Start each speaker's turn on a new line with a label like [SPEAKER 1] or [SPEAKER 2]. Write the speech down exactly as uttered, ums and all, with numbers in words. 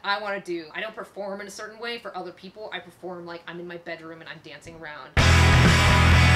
[SPEAKER 1] I want to do. I don't perform in a certain way for other people. I perform like I'm in my bedroom and I'm dancing around.